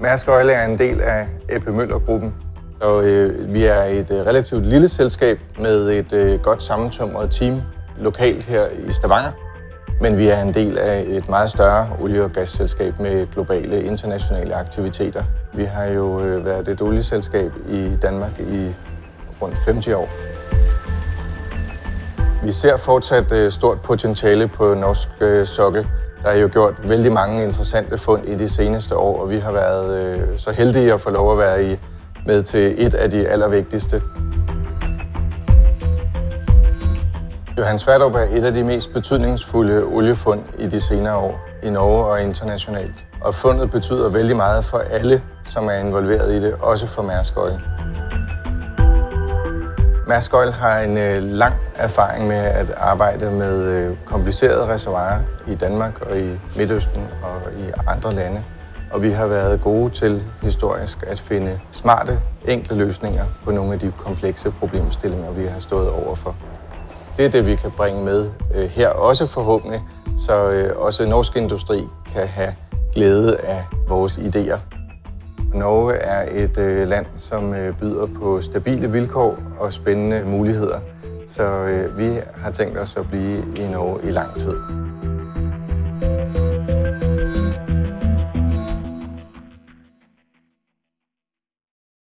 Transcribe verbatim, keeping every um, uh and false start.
Mærsk Oil er en del af A P Møller-gruppen, og øh, vi er et øh, relativt lille selskab med et øh, godt sammentømret team lokalt her i Stavanger. Men vi er en del af et meget større olie- og gasselskab med globale internationale aktiviteter. Vi har jo øh, været et olieselskab i Danmark i rundt halvtreds år. Vi ser fortsat øh, stort potentiale på norsk øh, sokkel. Der er jo gjort vældig mange interessante fund i de seneste år, og vi har været øh, så heldige at få lov at være i, med til et af de allervigtigste. Johan Sverdrup er et af de mest betydningsfulde oliefund i de senere år i Norge og internationalt. Og fundet betyder vældig meget for alle, som er involveret i det, også for Mærsk Oil. Mærsk Oil har en øh, lang erfaring med at arbejde med øh, komplicerede reservoirer i Danmark og i Midtøsten og i andre lande. Og vi har været gode til historisk at finde smarte, enkle løsninger på nogle af de komplekse problemstillinger, vi har stået overfor. Det er det, vi kan bringe med øh, her også forhåbentlig, så øh, også norsk industri kan have glæde af vores idéer. Norge er et øh, land, som øh, byder på stabile vilkår og spændende muligheder, så øh, vi har tænkt os at blive i Norge i lang tid.